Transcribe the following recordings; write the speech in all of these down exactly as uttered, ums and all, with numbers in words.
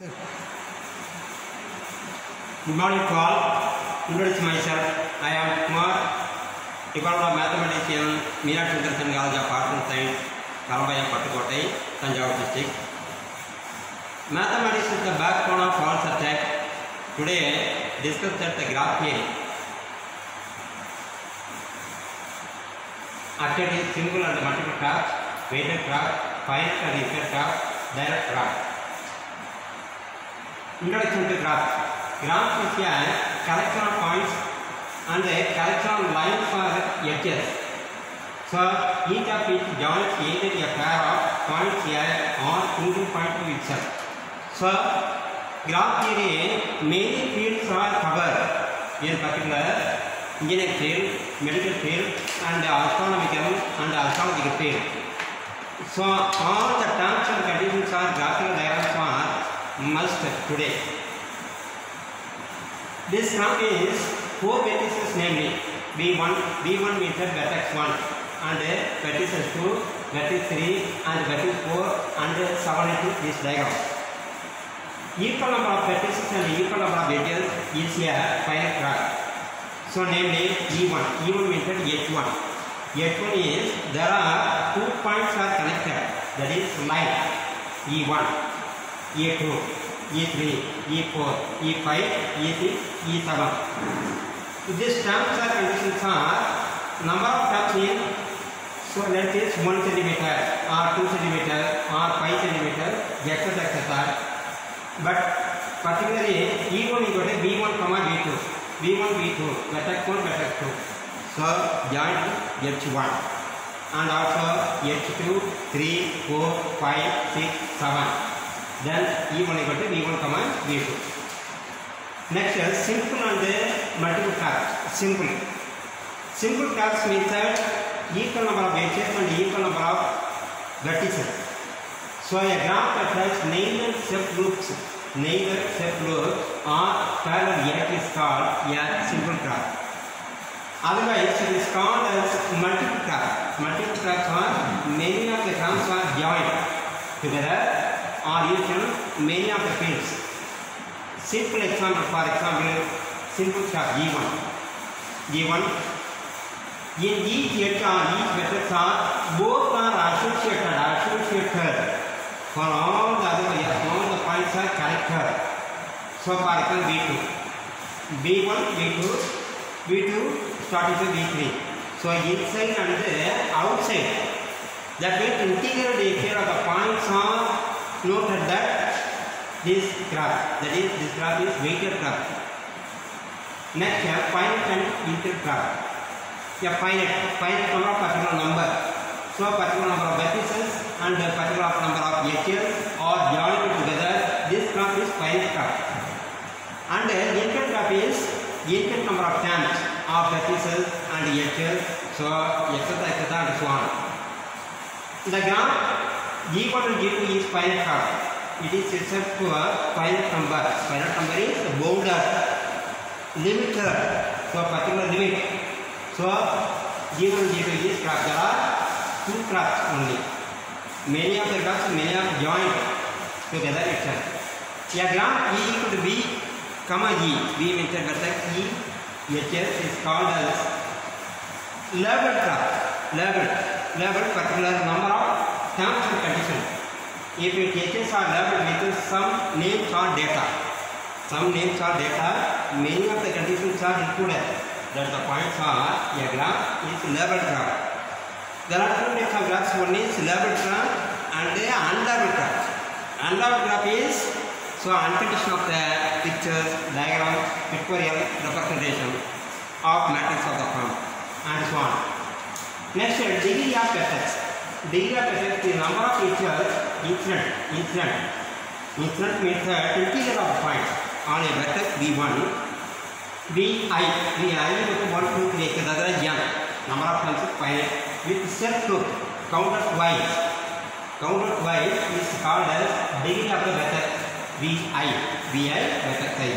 Good morning to all. Introduce myself. I am Kumar, Department of Mathematician, Meenakshi Sudarshan College of Arts and Science, Kalambayam, Pattukotai, Tanjavur district. Mathematics is the backbone of all subjects. Today, discuss that the graph theory. Actually, simple and multiple graphs, weighted graph, finite and infinite graph, direct graph. Introduction to graph. Graph is a collection of points and a collection of lines for edges. So each of it joins either a pair of points here or single point to itself. So graph theory many fields are covered, in particular engineering field, medical field, and astronomical and astrological field. So all the terms and conditions are graphical diagrams are must today. This graph is four vertices, namely B one, B one means vertex one, and vertices two, vertex three, and vertex four, and seven into this diagram. Equal number of vertices and equal number of edges is a finite graph. So namely E one, E one means H one. H one is there are two points are connected, that is line E one. E two, E three, E four, E five, E six, E seven. These terms or conditions are number of terms in, so length is one centimeter or two centimeter or five centimeter, et cetera et cetera. But particularly E one is equal to B one comma B two, B one B two, vertex one, vertex two. So joint H one and also H two, three, four, five, six, seven. Then E one equal to B one comma B two. Next is simple and multiple graphs. Simple. Simple graphs means that equal number of edges and equal number of vertices. So a graph that has neither self loops, neither self loops or parallel yet is called a simple graph. Otherwise, it is called as multiple graphs. Multiple graphs are many of the graphs are joined together, or even many of the fields. Simple example, for example, simple graph G one. G one. In each edge or each vertex are both are associated, associated for all the other areas, all the points are connected. So for example, B two. B one, B two, B two starting to B three. So inside and outside. That means integral area of the points are noted that this graph, that is this graph is weighted graph. Next here finite and infinite graph. A finite, finite number of particular number. So particular number of vertices and a particular number of edges are joined together. This graph is finite graph. And infinite graph is infinite number of terms of vertices and edges. So et cetera et cetera and so on. The graph G one and G two is finite graph. It is itself to a finite number. Finite number is bounded, limiter, so particular limit. So G one and G two is graph. There are two graphs only. Many of the graphs, many are joined together itself. A graph E equal to B, comma E. B means vertex E. H S is called as labeled graph. Labeled, labeled particular number of terms and conditions. If it edges are labeled with some names or data, some names or data, many of the conditions are included. That the points are a graph is labeled graph. There are two types of graphs. One is labeled graph and a unlabeled graph. Unlabeled graph is so uncondition of the pictures, diagrams, pictorial representation of matrix of the form and so on. Next, degree of vertex. Degree of vertex is number of edges incident. Incident. Incident means the interior of the point on a vertex B one. B I. B I is one, two, three. That is n. Number of terms is finite. With self loop, counted twice. Counted twice is called as degree of the vertex B I. B I vertex I.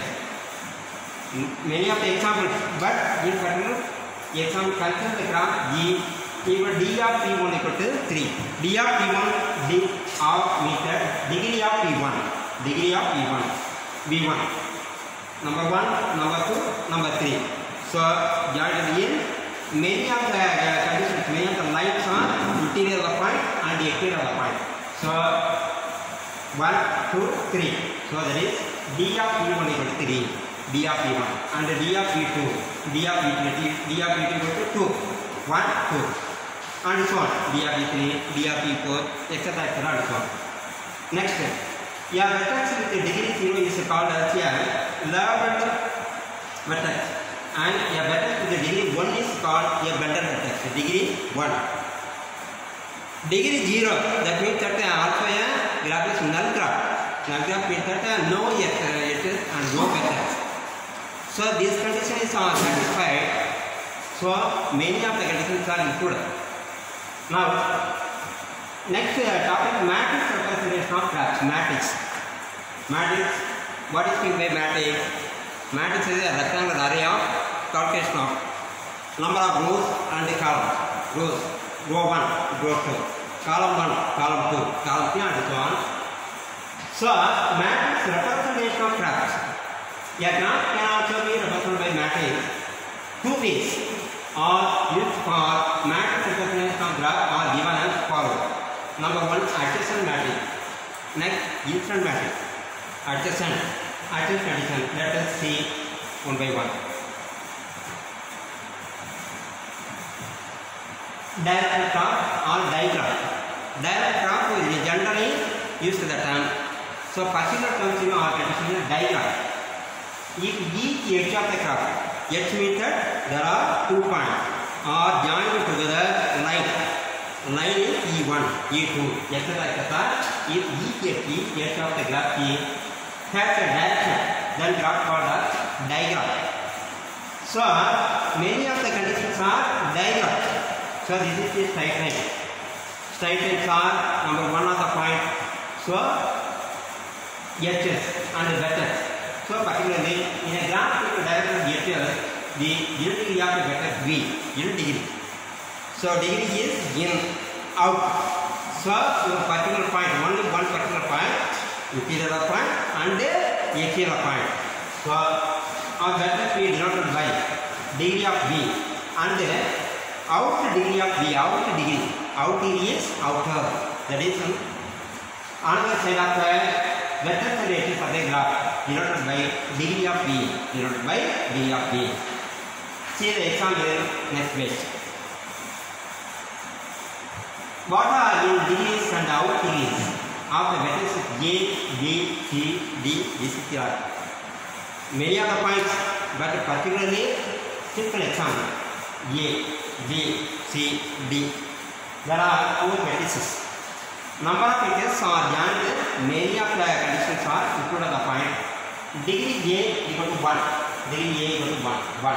Many of the examples, but in particular, example consider the graph G. Equal D of P one equal to three. D of P one, D of meter, degree of P one. degree of V one. V one. Number one, number two, number three. So joined in many of the uh, conditions, many of the lines are interior of the point and the exterior of the point. So one, two, three. So that is D of V one equal to three, D of V one, and D of V two, D of V two, D of V two equal to two, one, two, and so on. D of V three, D of V four, et cetera, et cetera, and so on. Next, a vertex with degree zero is called as a level vertex, and a vertex with degree one is called a bundle vertex. Degree one. Degree zero, that means that also a graph is null graph. Null graph means that no edges and no vertex. So these conditions are satisfied. So many of the conditions are included. Now, next uh, topic, matrix representation of graphs. Matrix. Matrix. What is meant by matrix? Matrix is a rectangular array of calculation of number of rows and the columns. Rows. Row one, row two, column one, column two, column three, and so on. So, matrix representation of graphs. A graph can also be represented by matrix. Two ways are used for matrix representation of graph are given as follows. Number one, adjacent matrix. Next, instant matrix. Adjacent. Adjacent addition. Let us see one by one. Direct graph or diagram. Direct graph is generally used to the term. So particular terms in our condition diagram. If each edge of the graph, edge means that there are two points are joined together like line is E one, E two, et cetera, et cetera. If each edge, edge of the graph is has a direction, then graph called as diagram. So many of the conditions are diagram. So this is the straight line. Straight lines are number one of the point. So edges and vertex. So particularly in a graph with a diagram of edges, the unit degree of the vertex V, unit degree. So degree is in, out. So your particular point, only one particular point, interior point and exterior point. So our vertex we denoted by degree of V and out degree of V, out degree, out degree is outer. That is another side of the vertex and edges of the graph denoted by degree of V, denoted by degree of V. See the example next page. What are in degrees and out degrees of the vertices A, B, C, D, et cetera. Many of the points, but particularly simple example A, B, C, D. There are four vertices. Number of vertices are joined. Many of the conditions are included the point. Degree A equal to one. Degree A equal to one. one.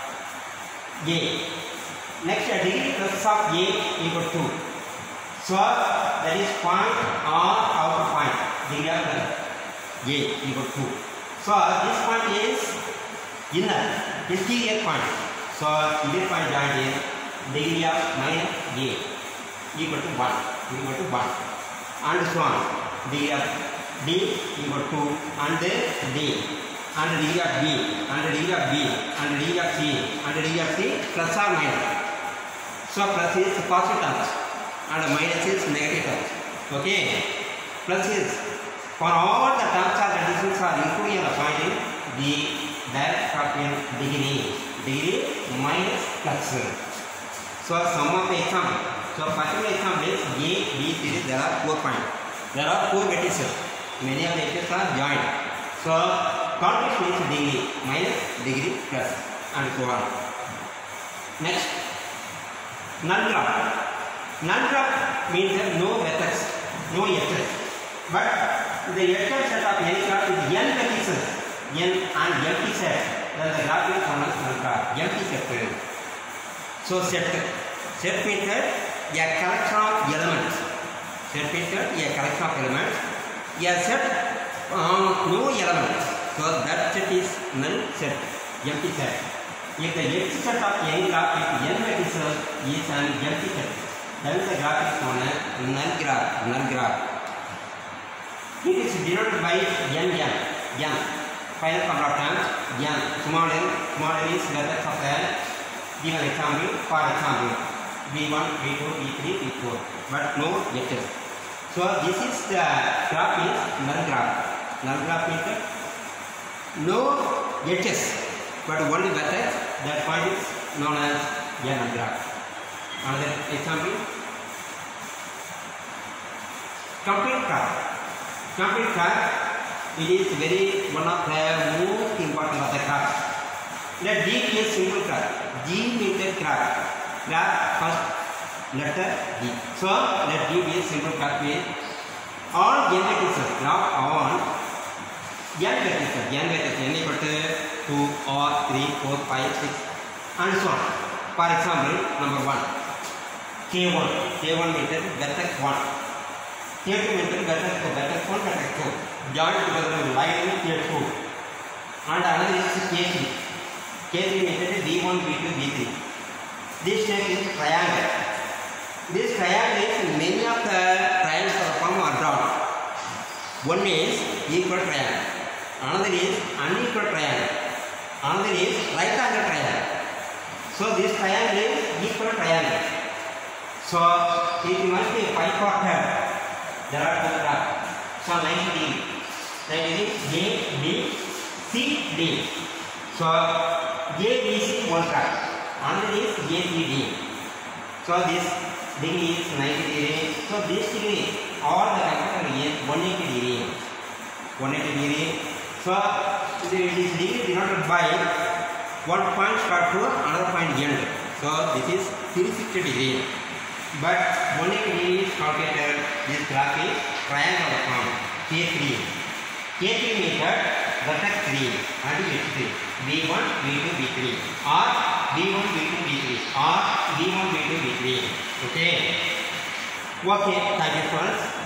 A. Next, degree plus of A equal to two. So that is point or outer point. Degree of A equal to two. So this point is inner, interior point. So interior point joined in degree of minus A equal to one, equal to one, and so on. Degree of D equal to and D, and degree of B, and degree of B, and degree of C, and degree of C plus or minus. So plus is positive terms and minus is negative terms. Okay, plus is for all the terms or conditions are including the point in the direct graph in degree, degree minus plus. So sum of the example. So particular example is A, B series. There are four points. There are four vertices. Many of the edges are joined. So calculation is degree minus degree plus and so on. Next, null graph. Null graph means that no vertex, no edges. But the edges set of any graph is n vertices, n and empty set. Then the graph is known as null graph. Empty set. So set, set means that a collection of elements. Set means that a collection of elements. A set uh, no elements. So that set is null set, empty set. If the empty set of any graph with n vertices is an empty set, then the graph is known as null graph. Null graph. It is denoted by n n. n. Final couple of times n. Small n. Small n is vertex of the given example. For example, b one, b two, b three, b four. But no edges. So this is the graph is null graph. Null graph means no edges, but only vertex. That point is known as a null graph. Another example. Complete curve. Complete curve, it is very one of the most important of the curve. Let D be a simple curve. G means a graph. Graph first letter D. So let D be a simple curve with all n vertices. Graph on n vertices. n vertices n equal to two or three, four, five, six, and so on. For example, number one, K one. K one means vertex one. K two means vertex two, vertex one, vertex two. Join together with line in K two. And another is K three. K three means B one, B two, B three. This shape is triangle. This triangle is many of the triangles of the form are drawn. One is equal triangle. Another is unequal triangle. Another is right angle triangle. So this triangle is equal triangle. So it must be five quarter. There are two graphs. So ninety degree. ninety degree A, B, C, D. So A, B, C one graph. Another is A, C, D. So this degree is ninety degree. So this degree, all the computer is one hundred eighty degree. one hundred eighty degree. So this degree denoted by one point start to another point end. So this is three hundred sixty degree. But one hundred eighty degree is calculated. This graph is triangle form K three. K three means vertex three and H three. B one, B two, B three. Or B one, B two, B three. Or B one, B two, B three. Okay. Okay. Thank you, friends.